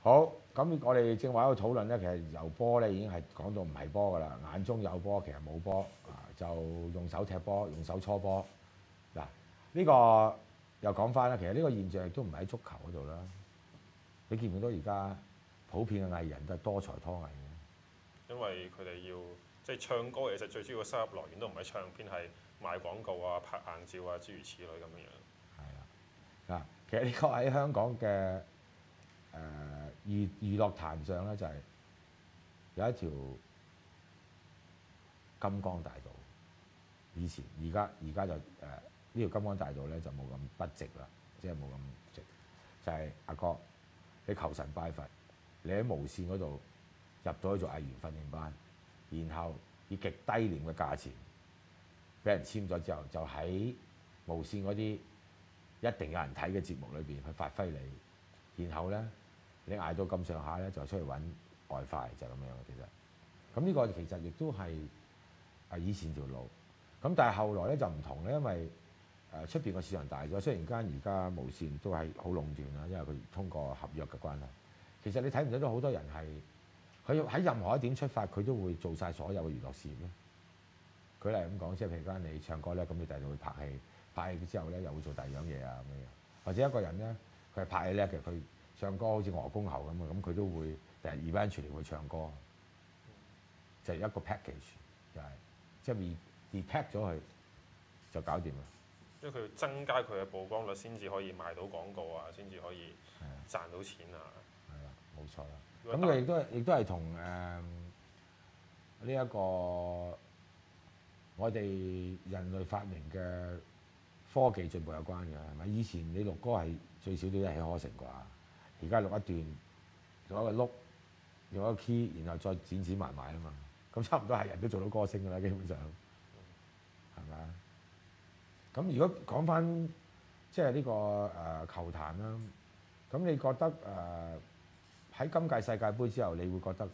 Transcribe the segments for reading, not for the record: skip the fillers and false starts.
好，咁我哋正話喺度討論咧，其實由波咧已經係講到唔係波噶啦，眼中有波，其實冇波啊，就用手踢波，用手搓波。嗱，呢個又講翻啦，其實呢個現象亦都唔係喺足球嗰度啦。你見唔見到而家普遍嘅藝人都係多才多藝嘅？ 因為佢哋要即係唱歌，其實最主要嘅收入來源都唔係唱片，係賣廣告啊、拍硬照啊，諸如此類咁樣樣。 係啦，嗱，其實呢個喺香港嘅娛樂壇上咧，就係有一條金光大道。以前而家就呢條金光大道咧就冇咁不直啦，即係冇咁直。就係阿哥，你求神拜佛，你喺無線嗰度入到去做藝員訓練班，然後以極低廉嘅價錢俾人簽咗之後，就喺無線嗰啲一定有人睇嘅節目裏邊去發揮你，然後咧你捱到咁上下咧，就出去揾外快，就咁樣嘅其實。咁呢個其實亦都係以前條路。咁但係後來咧就唔同咧，因為出邊個市場大咗，雖然間而家無線都係好壟斷啦，因為佢通過合約嘅關係。其實你睇唔睇到好多人係佢喺任何一點出發，佢都會做晒所有嘅娛樂事業咧。舉例咁講，即係譬如間你唱歌咧，咁你第日會拍戲，拍戲之後咧又會做第二樣嘢啊咁樣。或者一個人咧，佢係拍戲叻嘅，佢唱歌好似鵝公喉咁啊，咁佢都會第日 eventually 會唱歌，就係一個 package，就係即係repack 咗佢就搞掂啦。 因為佢要增加佢嘅曝光率，先至可以賣到廣告啊，先至可以賺到錢啊。 係啦，冇錯啦。咁佢亦都係同呢一個我哋人類發明嘅科技進步有關嘅，係咪？以前你錄歌係最少都一氣呵成啩，而家錄一段，用一個碌，用一個 key，然後再剪埋啊嘛。咁差唔多係人都做到歌星㗎啦，基本上係咪啊？咁如果講翻即係呢個球壇啦，咁你覺得喺今屆世界盃之後，你會覺得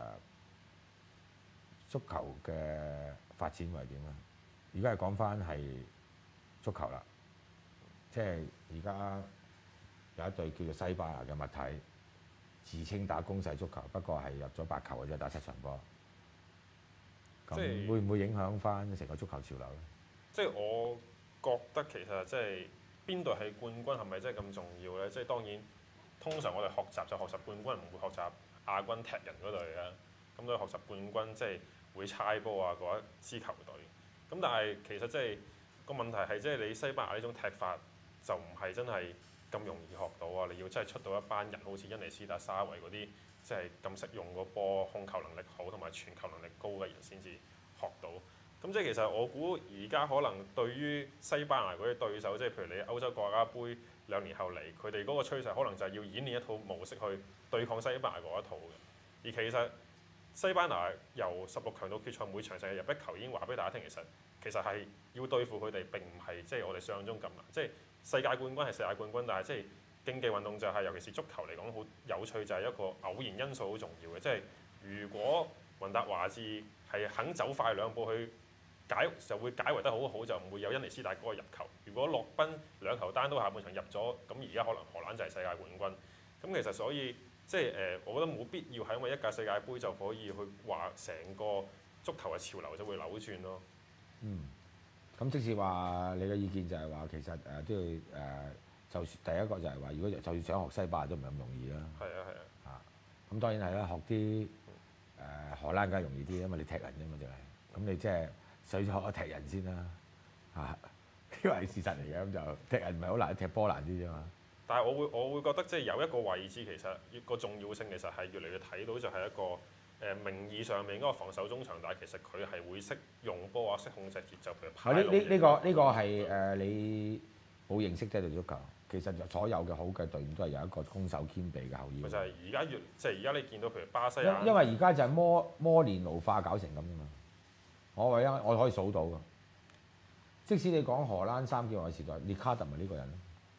足球嘅發展為點啊？而家係講翻係足球啦，即係而家有一隊叫做西班牙嘅物體，自稱打攻勢足球，不過係入咗8球嘅啫，打7場波。咁會唔會影響翻成個足球潮流咧？ 即係我覺得其實即係邊隊係冠軍係咪真係咁重要咧？即係當然，通常我哋學習就學習冠軍，唔會學習亞軍踢人嗰隊啦。咁都學習冠軍，即係會猜波啊嗰一支球隊。咁但係其實即係個問題係即係你西班牙呢種踢法就唔係真係咁容易學到啊！你要真係出到一班人，好似恩尼斯達、沙維嗰啲，即係咁識用個波、控球能力好同埋傳球能力高嘅人先至學到。咁即係其實我估而家可能對於西班牙嗰啲對手，即係譬如你歐洲國家杯2年後嚟，佢哋嗰個趨勢可能就係要演練一套模式去對抗西班牙嗰一套嘅。而其實西班牙由16強到決賽，每場淨係入1球，已經話俾大家聽，其實係要對付佢哋並唔係即係我哋想象中咁難。即係世界冠軍係世界冠軍，但係即係競技運動就係、尤其是足球嚟講好有趣，就係一個偶然因素好重要嘅。即係如果雲達華智係肯走快2步去就會解圍得好好，就唔會有恩尼斯達嗰個入球。如果洛賓2球單刀下半場入咗，咁而家可能荷蘭就係世界冠軍。咁其實所以即係我覺得冇必要係因為一屆世界盃就可以去話成個足球嘅潮流就會扭轉咯。 咁即係話你嘅意見就係話其實都要就第一個就係話，如果就算想學西班牙都唔係咁容易啦。 係啊。 咁當然係啦，學啲荷蘭梗係容易啲，因為你踢人啫嘛，就係。咁你即係水咗學踢人先啦。呢個係事實嚟嘅，咁就踢人唔係好難，踢波難啲啫嘛。 但係我會覺得即係有一個位置其實個重要性其實係越嚟越睇到，就係一個名義上面嗰個防守中場，但係其實佢係會識用波啊，識控制節奏，譬如派路。 呢個係你冇認識即係對足球。其實所有嘅好嘅隊伍都係有一個攻守兼備嘅後腰。 就係而家即係而家你見到譬如巴西啊， 因為而家就係摩連奴化搞成咁啫嘛。我可以數到㗎。即使你講荷蘭3劍俠時代，列卡特咪呢個人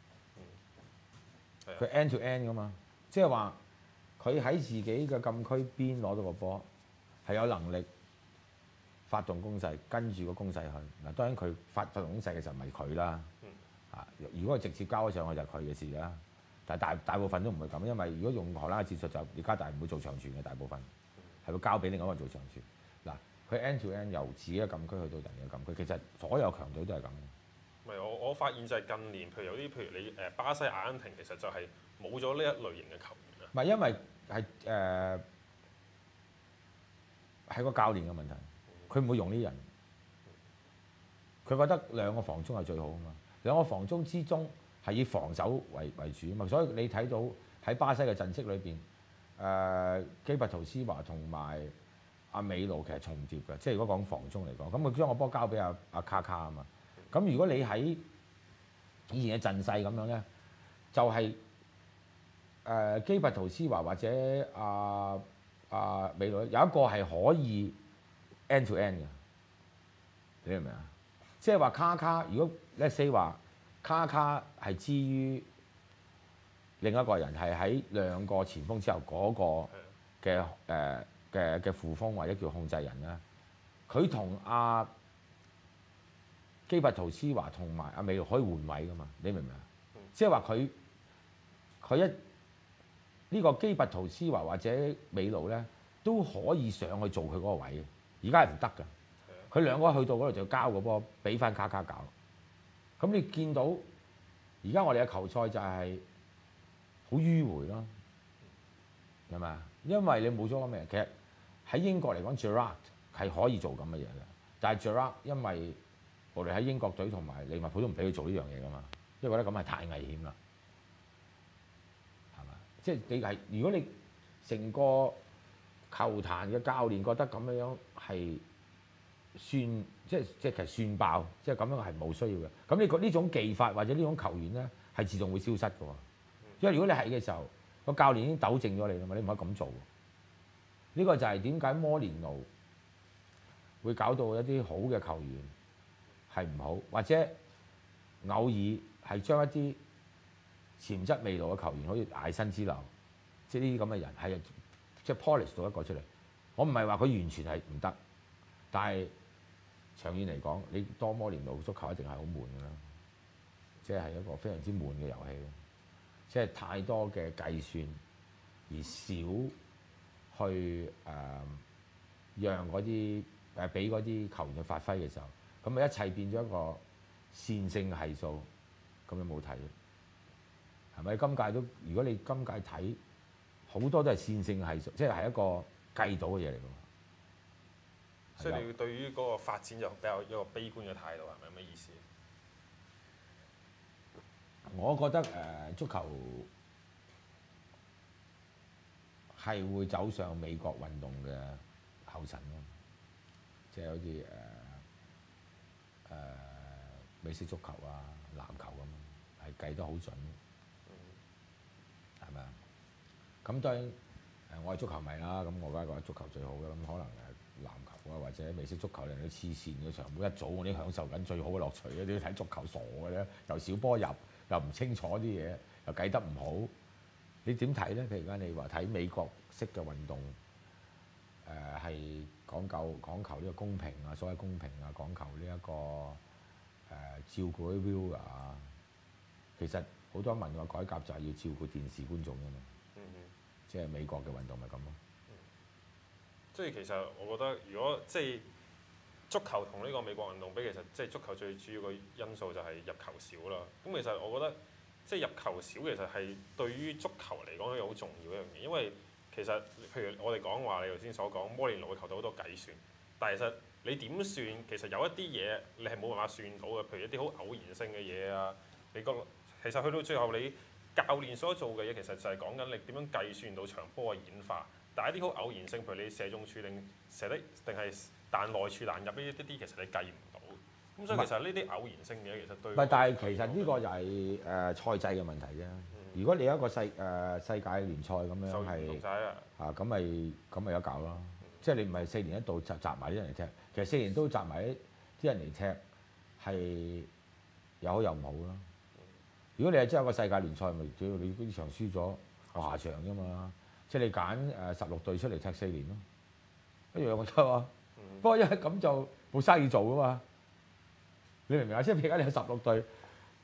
咯。佢 end to end 㗎嘛，即係話佢喺自己嘅禁區邊攞到個波，係有能力發動攻勢，跟住個攻勢去。嗱，當然佢發動攻勢嘅時候唔係佢啦。如果係直接交咗上去就係佢嘅事啦。 但係大部分都唔會咁，因為如果用荷蘭嘅戰術就李家大唔會做長傳嘅，大部分係會交俾另外一個人做長傳。嗱，佢 end to end 由自己嘅禁區去到人哋嘅禁區，其實所有強隊都係咁。 唔係我發現就係近年，譬如有啲譬如你巴西、阿根廷，其實就係冇咗呢一類型嘅球員啦。 唔係因為係個教練嘅問題，佢唔會用呢啲人，佢覺得兩個防中係最好啊嘛。兩個防中之中係以防守為主啊嘛，所以你睇到喺巴西嘅陣式裏邊，基拔圖斯華同埋阿美路其實重疊嘅，即係如果講防中嚟講，咁佢將個波交俾阿卡卡啊嘛。咁如果你喺以前嘅陣勢咁樣咧，就係、基拔圖斯華或者美路有一個係可以 end to end 嘅，你明唔明啊？即係話卡卡，如果 let's say 話卡卡係之於另一個人係喺兩個前鋒之後嗰個嘅副鋒或者叫控制人啦，佢同基拔圖斯華同埋美路可以換位噶嘛？你明唔明啊？即係話佢呢個基拔圖斯華或者美路咧都可以上去做佢嗰個位嘅，而家係唔得㗎。佢兩個去到嗰度就交個波俾翻卡卡搞。咁你見到而家我哋嘅球賽就係好迂迴咯，係咪啊？因為你冇咗咁嘅人，其實喺英國嚟講 Gerrard 係可以做咁嘅嘢嘅，但係 Gerrard 因為我哋喺英國隊同埋利物浦都唔俾佢做呢樣嘢㗎嘛，因為覺得咁係太危險啦，係嘛？即係你係如果你成個球壇嘅教練覺得咁樣係算即係其實算爆，即係咁樣係冇需要嘅。咁你呢種技法或者呢種球員咧係自動會消失嘅喎，因為如果你係嘅時候，個教練已經糾正咗你啦嘛，你唔可以咁做。呢個就係點解摩連奴會搞到一啲好嘅球員係唔好，或者偶爾係將一啲潛質未露嘅球員可以捱薪之流，即係呢啲咁嘅人係即係 polish 到一個出嚟。我唔係話佢完全係唔得，但係長遠嚟講，你多摩連奴足球一定係好悶㗎啦，即係一個非常之悶嘅遊戲，即係太多嘅計算而少去讓嗰啲俾嗰啲球員去發揮嘅時候，咁咪一切變咗一個線性係數，咁你冇睇，係咪？今屆都如果你今屆睇好多都係線性係數，即係一個計到嘅嘢嚟㗎。 所以你對於嗰個發展就比較一個悲觀嘅態度，係咪咁嘅意思？ 我覺得足球係會走上美國運動嘅後塵咯，即係好似美式足球啊、籃球咁，係計得好準，係咪啊？咁當然我係足球迷啦，咁我梗係覺得足球最好嘅，咁可能籃球啊或者美式足球令你黐線嘅場面，一早我哋享受緊最好嘅樂趣嘅，你睇足球傻嘅咧，由小波入又唔清楚啲嘢，又計得唔好，你點睇咧？譬如而家你話睇美國式嘅運動，係講求呢個公平啊，所謂公平啊，講求呢一個照顧啲 viewer 啊，其實好多文化改革就係要照顧電視觀眾㗎嘛，即係美國嘅運動咪咁咯。 即係其實我覺得，如果即係足球同呢個美國運動比，其實即係足球最主要嘅因素就係入球少啦。咁其實我覺得即係入球少其實係對於足球嚟講係好重要一樣嘢，因為其實譬如我哋講話你頭先所講摩連奴嘅球隊好多計算，但係其實你點算？其實有一啲嘢你係冇辦法算到嘅，譬如一啲好偶然性嘅嘢啊，你覺其實去到最後你教練所做嘅嘢，其實就係講緊你點樣計算到場波嘅演化。但係一啲好偶然性，譬如你射中柱定射得定係彈內柱彈入呢一啲，其實你計唔到。咁所以其實呢啲偶然性嘅其實對唔係， 但係其實呢個就係賽制嘅問題啫。如果你有一個世界聯賽咁樣係咁咪有搞咯。即係你唔係4年一度集埋啲人嚟踢，其實4年都集埋啲人嚟踢係有好有唔好咯。如果你係真係有個世界聯賽，咪只要你呢場輸咗，下場啫嘛。即係你揀16隊出嚟踢4年咯，一樣嘅啫喎。不過因為咁就冇生意做噶嘛，你明唔明啊？即係譬如你有16隊，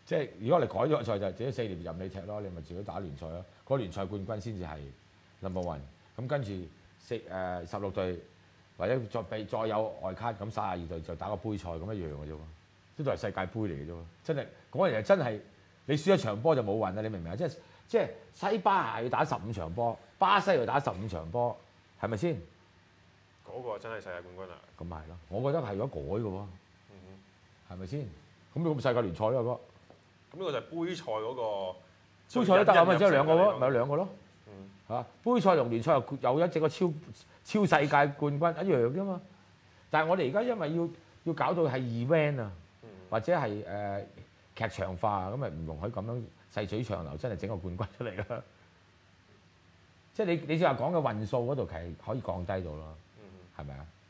即係如果你改咗個賽就自己4年任你踢咯，你咪自己打聯賽咯。嗰聯賽冠軍先至係 number one。咁跟住16隊或者再有外卡咁32隊就打個杯賽咁一樣嘅啫喎，都係世界盃嚟嘅啫喎。真係嗰陣真係你輸一場波就冇運啦，你明唔明啊？即係西班牙要打15場波，巴西要打15場波，係咪先？ 嗰個真係世界冠軍啊！ 咁咪係咯，我覺得係如果改嘅喎， 嗯係咪先？咁你咁世界聯賽咯， 咁呢個就係杯賽嗰個。 杯賽都得啊嘛，只有2個咯，咪有2個咯。 嗯。 嚇，杯賽同聯賽又有一隻個超世界冠軍一樣啫嘛。但係我哋而家因為要搞到係 event 啊，或者係劇場化，咁咪唔容許咁樣細水長流，真係整個冠軍出嚟啦。即係你先話講嘅運數嗰度係可以降低到咯，係咪啊？